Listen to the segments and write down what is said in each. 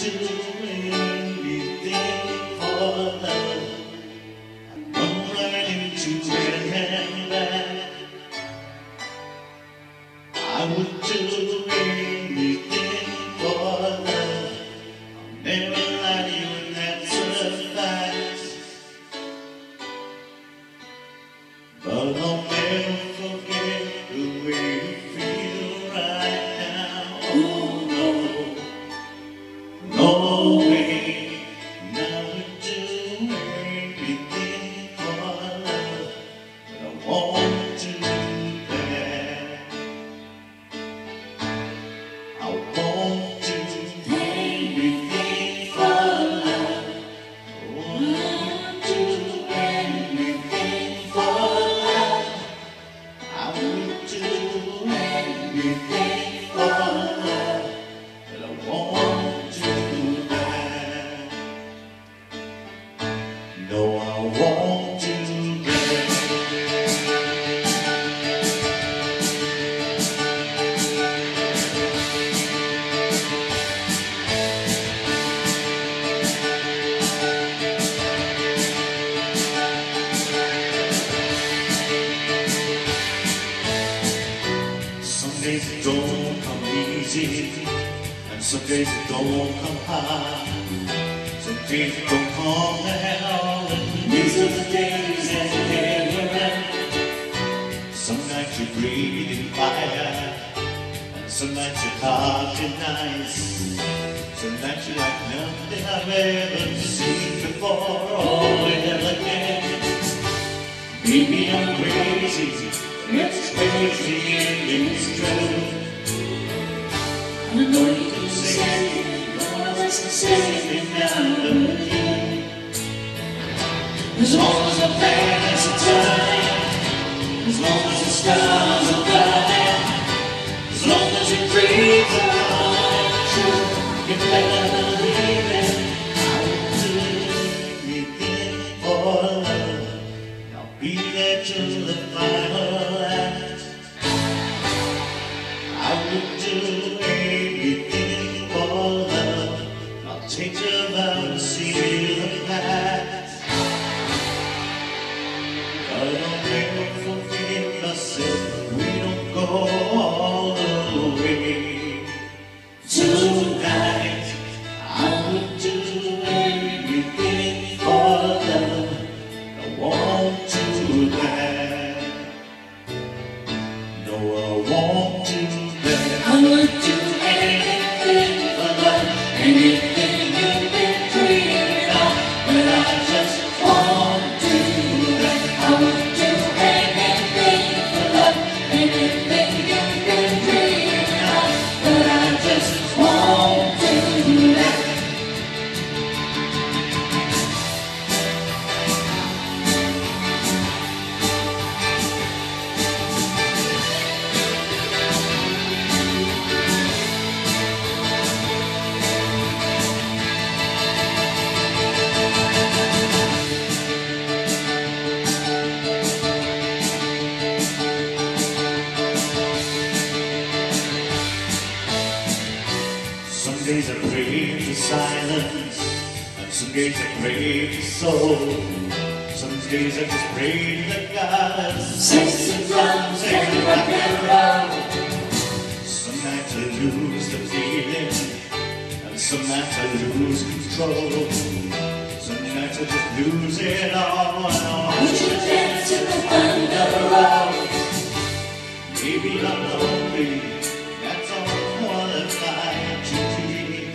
do anything for love. Run right into red handbag. I would do anything for love. I'll never lie to you, and that's a fact. But I'll never forget the way you feel right now. Oh no, no way. Now we do anything for love, but I won't do that. I won't do anything for love. I won't do anything for love. I would do anything for love, but I won't do that. No, I won't do that. Some days it don't come easy, and some days it don't come high. Some days it don't come at all, and these are the days that never end. Some nights you're breathing fire, and some nights you're hot and nice. Some nights you're like nothing I've ever seen before or ever again. Maybe I'm crazy, it's crazy and it's true. I know you can say it, no one else can say it now but you. As long as the planets are turning, as long as the stars are burning, as long as your dreams are all true, you better believe it. I will do anything for love. I'll be there till the final act. I would do anything for love. I'll take your vow to see the past. But I'll never forget myself. We don't go all the way. Tonight I would do anything for love. I won't do that. No, I won't do that. I would do anything for love, anything you've been dreaming of, but I just won't do that. I would do anything for love, anything you've been dreaming of, but I just won't do that. Some days I pray for silence, and some days I pray for soul. Some days I just pray to the gods, Sex and drums and rock and roll. Some nights I lose the feeling, and some nights I lose control. Some nights I just lose it all. Would you dance in the thunder roll? Maybe I'm lonely, that's all I'm qualified to be.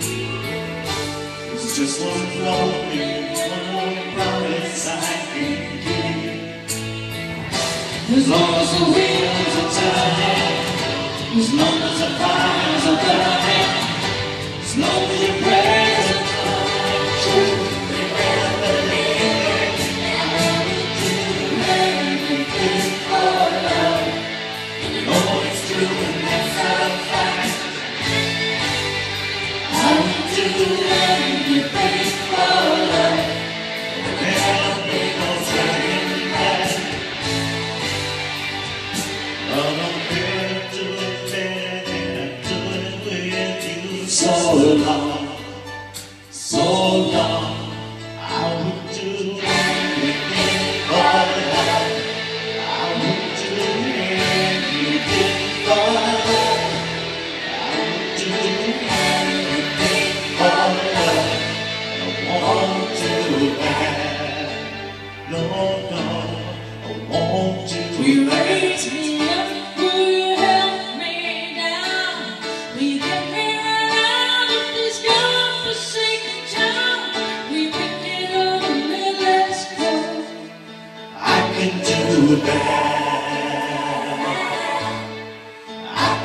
It's just one lonely, one more promise I can keep. As long as the wheels are turning, as long as the fires are burning, as long as your prayers are coming true, you better believe it. I would do anything for love. And you know it's true, and that's a fact. I would do anything for love. There'll be no turning back. But I'm here to do it, and I do it with you so long.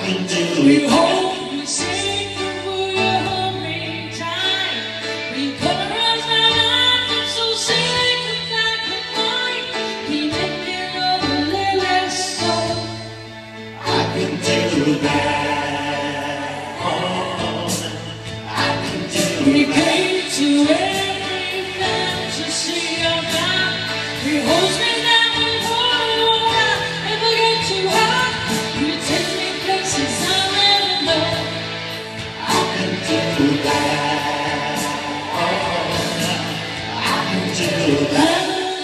can do We that. hope you sing for your hungry time. We cover us our lives, so sick of black and white. We make it all a little slow. I can do that. Oh, I can do We that. came to every fantasy of mine. We hold me down and hold out, never get too high. You take me places I never know. I can do that. Oh, I can do that.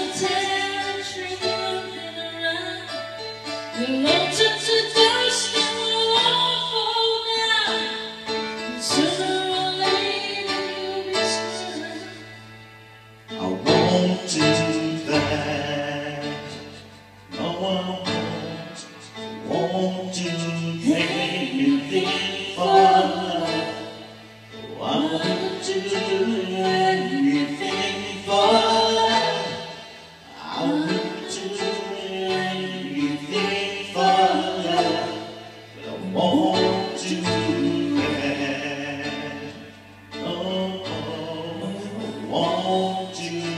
The love turns to dust and we'll all fall down. And sooner or later you'll be scared. I won't do that. No, I won't do anything for love. I won't do anything for love. I won't do anything for love. But I won't do that. No, I won't do